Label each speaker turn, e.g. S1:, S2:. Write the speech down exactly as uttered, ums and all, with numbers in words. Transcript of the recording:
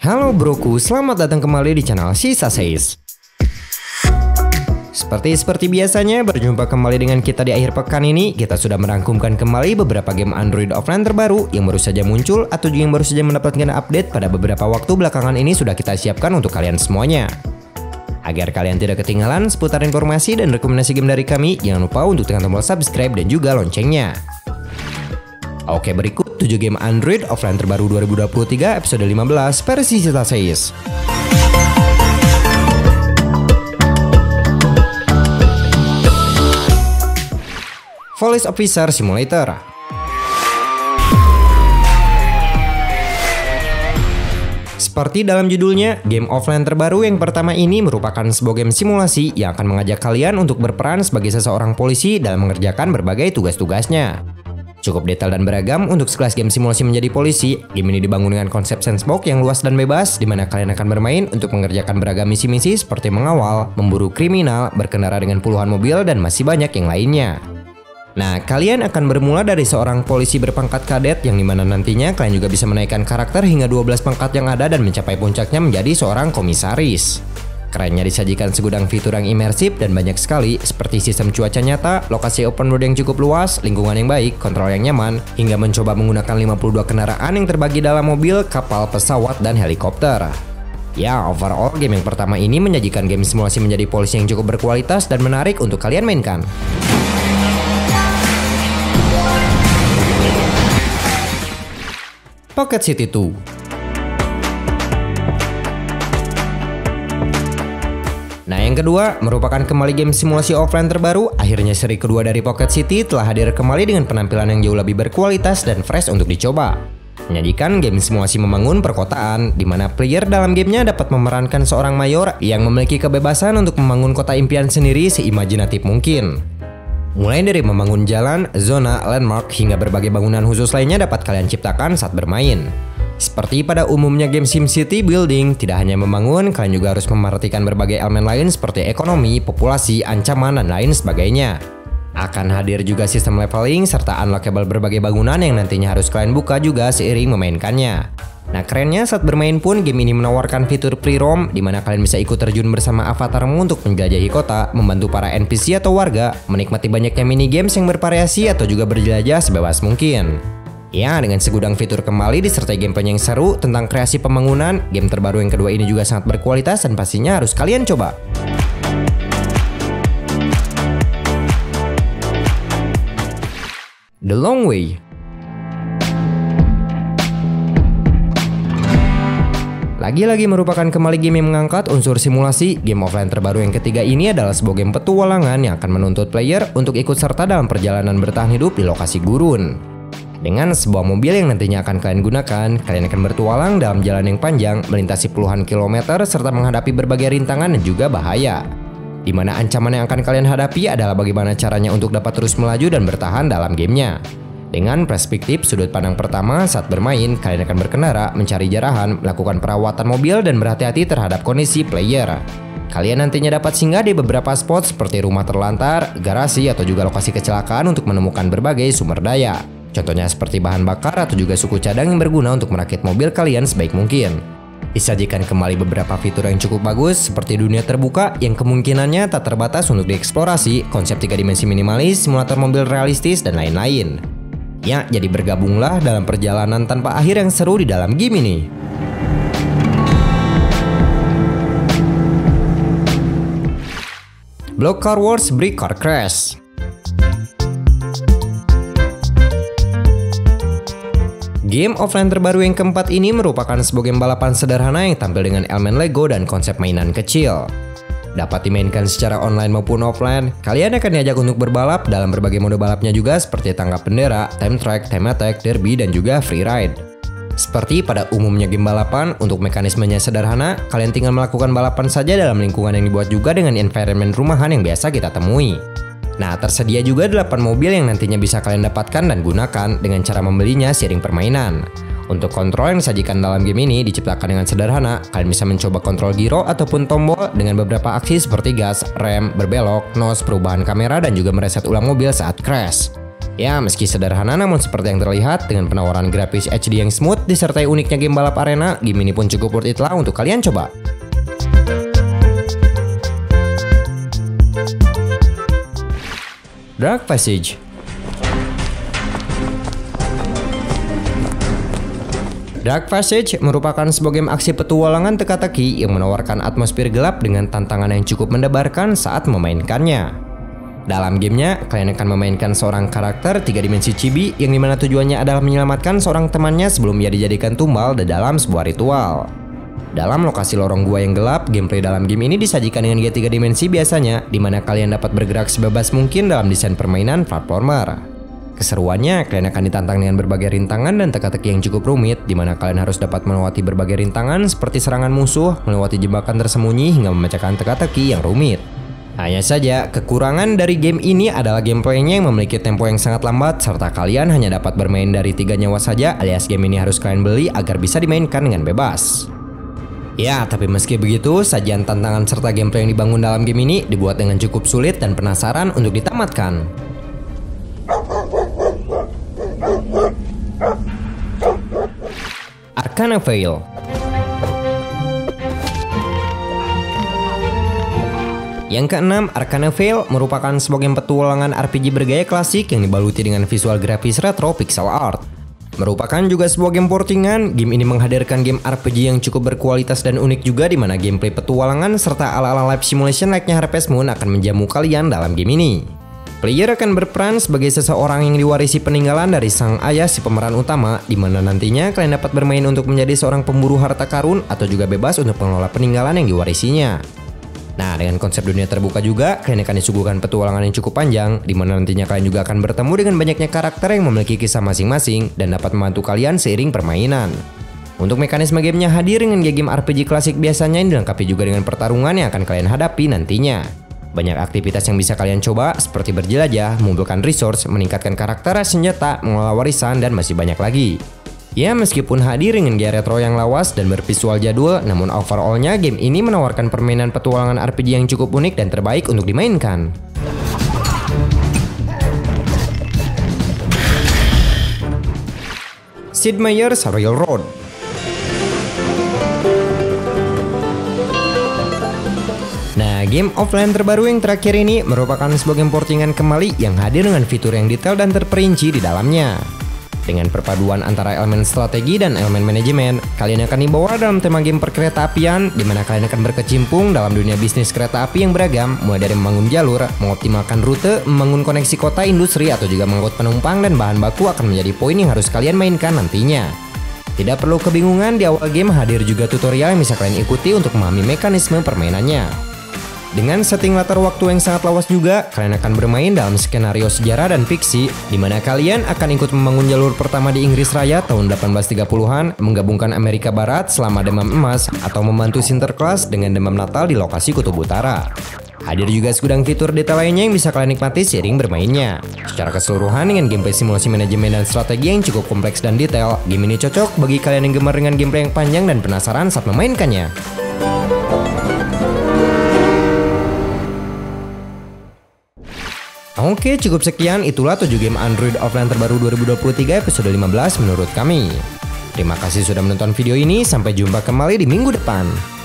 S1: Halo broku, selamat datang kembali di channel Sisa Says. Seperti seperti biasanya, berjumpa kembali dengan kita di akhir pekan ini. Kita sudah merangkumkan kembali beberapa game Android offline terbaru yang baru saja muncul atau juga yang baru saja mendapatkan update pada beberapa waktu belakangan ini sudah kita siapkan untuk kalian semuanya. Agar kalian tidak ketinggalan seputar informasi dan rekomendasi game dari kami, jangan lupa untuk tekan tombol subscribe dan juga loncengnya. Oke, berikut tujuh game Android offline terbaru dua ribu dua puluh tiga episode lima belas versi Sisa Says. Police Officer Simulator. Seperti dalam judulnya, game offline terbaru yang pertama ini merupakan sebuah game simulasi yang akan mengajak kalian untuk berperan sebagai seseorang polisi dalam mengerjakan berbagai tugas-tugasnya. Cukup detail dan beragam untuk sekelas game simulasi menjadi polisi. Game ini dibangun dengan konsep sandbox yang luas dan bebas, di mana kalian akan bermain untuk mengerjakan beragam misi-misi seperti mengawal, memburu kriminal, berkendara dengan puluhan mobil, dan masih banyak yang lainnya. Nah, kalian akan bermula dari seorang polisi berpangkat kadet yang dimana nantinya kalian juga bisa menaikkan karakter hingga dua belas pangkat yang ada dan mencapai puncaknya menjadi seorang komisaris. Kerennya disajikan segudang fitur yang imersif dan banyak sekali, seperti sistem cuaca nyata, lokasi open world yang cukup luas, lingkungan yang baik, kontrol yang nyaman, hingga mencoba menggunakan lima puluh dua kendaraan yang terbagi dalam mobil, kapal, pesawat, dan helikopter. Ya, overall game yang pertama ini menyajikan game simulasi menjadi polisi yang cukup berkualitas dan menarik untuk kalian mainkan. Pocket City dua. Nah, yang kedua merupakan kembali game simulasi offline terbaru. Akhirnya seri kedua dari Pocket City telah hadir kembali dengan penampilan yang jauh lebih berkualitas dan fresh untuk dicoba. Menyajikan game simulasi membangun perkotaan, di mana player dalam gamenya dapat memerankan seorang mayor yang memiliki kebebasan untuk membangun kota impian sendiri seimajinatif mungkin. Mulai dari membangun jalan, zona, landmark, hingga berbagai bangunan khusus lainnya dapat kalian ciptakan saat bermain. Seperti pada umumnya game SimCity Building, tidak hanya membangun, kalian juga harus memperhatikan berbagai elemen lain seperti ekonomi, populasi, ancaman, dan lain sebagainya. Akan hadir juga sistem leveling serta unlockable berbagai bangunan yang nantinya harus kalian buka juga seiring memainkannya. Nah, kerennya saat bermain pun game ini menawarkan fitur pre-roam di mana kalian bisa ikut terjun bersama avatarmu untuk menjelajahi kota, membantu para N P C atau warga, menikmati banyaknya mini games yang bervariasi atau juga berjelajah sebebas mungkin. Ya, dengan segudang fitur kembali disertai gameplay yang seru tentang kreasi pembangunan, game terbaru yang kedua ini juga sangat berkualitas dan pastinya harus kalian coba. The Long Way. Lagi-lagi merupakan kembali game yang mengangkat unsur simulasi. Game offline terbaru yang ketiga ini adalah sebuah game petualangan yang akan menuntut player untuk ikut serta dalam perjalanan bertahan hidup di lokasi gurun. Dengan sebuah mobil yang nantinya akan kalian gunakan, kalian akan bertualang dalam jalan yang panjang, melintasi puluhan kilometer, serta menghadapi berbagai rintangan dan juga bahaya. Di mana ancaman yang akan kalian hadapi adalah bagaimana caranya untuk dapat terus melaju dan bertahan dalam gamenya. Dengan perspektif sudut pandang pertama saat bermain, kalian akan berkendara, mencari jarahan, melakukan perawatan mobil, dan berhati-hati terhadap kondisi player. Kalian nantinya dapat singgah di beberapa spot seperti rumah terlantar, garasi, atau juga lokasi kecelakaan untuk menemukan berbagai sumber daya. Contohnya seperti bahan bakar atau juga suku cadang yang berguna untuk merakit mobil kalian sebaik mungkin. Disajikan kembali beberapa fitur yang cukup bagus seperti dunia terbuka yang kemungkinannya tak terbatas untuk dieksplorasi, konsep tiga dimensi minimalis, simulator mobil realistis, dan lain-lain. Ya, jadi bergabunglah dalam perjalanan tanpa akhir yang seru di dalam game ini. Block Car Wars Brick Car Crash. Game offline terbaru yang keempat ini merupakan sebuah game balapan sederhana yang tampil dengan elemen Lego dan konsep mainan kecil. Dapat dimainkan secara online maupun offline, kalian akan diajak untuk berbalap dalam berbagai mode balapnya juga seperti tangkap bendera, time track, time attack, derby, dan juga free ride. Seperti pada umumnya game balapan, untuk mekanismenya sederhana, kalian tinggal melakukan balapan saja dalam lingkungan yang dibuat juga dengan environment rumahan yang biasa kita temui. Nah, tersedia juga delapan mobil yang nantinya bisa kalian dapatkan dan gunakan dengan cara membelinya seiring permainan. Untuk kontrol yang disajikan dalam game ini diciptakan dengan sederhana. Kalian bisa mencoba kontrol giro ataupun tombol dengan beberapa aksi seperti gas, rem, berbelok, nose, perubahan kamera, dan juga mereset ulang mobil saat crash. Ya, meski sederhana namun seperti yang terlihat dengan penawaran grafis H D yang smooth disertai uniknya game balap arena, game ini pun cukup worth it lah untuk kalian coba. Dark Passage. Dark Passage merupakan sebuah game aksi petualangan teka-teki yang menawarkan atmosfer gelap dengan tantangan yang cukup mendebarkan saat memainkannya. Dalam gamenya, kalian akan memainkan seorang karakter tiga dimensi chibi yang dimana tujuannya adalah menyelamatkan seorang temannya sebelum ia dijadikan tumbal di dalam sebuah ritual. Dalam lokasi lorong gua yang gelap, gameplay dalam game ini disajikan dengan gaya tiga dimensi biasanya, dimana kalian dapat bergerak sebebas mungkin dalam desain permainan platformer. Keseruannya, kalian akan ditantang dengan berbagai rintangan dan teka-teki yang cukup rumit, dimana kalian harus dapat melewati berbagai rintangan seperti serangan musuh, melewati jebakan tersembunyi hingga memecahkan teka-teki yang rumit. Hanya saja, kekurangan dari game ini adalah gameplaynya yang memiliki tempo yang sangat lambat serta kalian hanya dapat bermain dari tiga nyawa saja, alias game ini harus kalian beli agar bisa dimainkan dengan bebas. Ya, tapi meski begitu, sajian tantangan serta gameplay yang dibangun dalam game ini dibuat dengan cukup sulit dan penasaran untuk ditamatkan. Arcana Veil. Yang keenam, Arcana Veil merupakan sebuah game petualangan R P G bergaya klasik yang dibaluti dengan visual grafis retro pixel art. Merupakan juga sebuah game portingan, game ini menghadirkan game R P G yang cukup berkualitas dan unik juga di mana gameplay petualangan serta ala-ala live simulation like-nya Harvest Moon akan menjamu kalian dalam game ini. Player akan berperan sebagai seseorang yang diwarisi peninggalan dari sang ayah si pemeran utama, di mana nantinya kalian dapat bermain untuk menjadi seorang pemburu harta karun atau juga bebas untuk mengelola peninggalan yang diwarisinya. Nah, dengan konsep dunia terbuka juga, kalian akan disuguhkan petualangan yang cukup panjang, di mana nantinya kalian juga akan bertemu dengan banyaknya karakter yang memiliki kisah masing-masing dan dapat membantu kalian seiring permainan. Untuk mekanisme gamenya hadir dengan game R P G klasik biasanya yang dilengkapi juga dengan pertarungan yang akan kalian hadapi nantinya. Banyak aktivitas yang bisa kalian coba seperti berjelajah, mengumpulkan resource, meningkatkan karakter, senjata, mengelola warisan, dan masih banyak lagi. Ya, meskipun hadir dengan gaya retro yang lawas dan bervisual jadul, namun overallnya game ini menawarkan permainan petualangan R P G yang cukup unik dan terbaik untuk dimainkan. Sid Meier's Railroad. Nah, game offline terbaru yang terakhir ini merupakan sebuah game portingan kembali yang hadir dengan fitur yang detail dan terperinci di dalamnya. Dengan perpaduan antara elemen strategi dan elemen manajemen, kalian akan dibawa dalam tema game perkereta apian, di mana kalian akan berkecimpung dalam dunia bisnis kereta api yang beragam, mulai dari membangun jalur, mengoptimalkan rute, membangun koneksi kota, industri, atau juga mengangkut penumpang dan bahan baku akan menjadi poin yang harus kalian mainkan nantinya. Tidak perlu kebingungan, di awal game hadir juga tutorial yang bisa kalian ikuti untuk memahami mekanisme permainannya. Dengan setting latar waktu yang sangat lawas juga, kalian akan bermain dalam skenario sejarah dan fiksi, di mana kalian akan ikut membangun jalur pertama di Inggris Raya tahun delapan belas tiga puluhan, menggabungkan Amerika Barat selama Demam Emas, atau membantu Sinterklas dengan Demam Natal di lokasi Kutub Utara. Hadir juga segudang fitur detail lainnya yang bisa kalian nikmati seiring bermainnya. Secara keseluruhan dengan gameplay simulasi manajemen dan strategi yang cukup kompleks dan detail, game ini cocok bagi kalian yang gemar dengan gameplay yang panjang dan penasaran saat memainkannya. Oke, cukup sekian, itulah tujuh game Android offline terbaru dua ribu dua puluh tiga episode lima belas menurut kami. Terima kasih sudah menonton video ini, sampai jumpa kembali di minggu depan.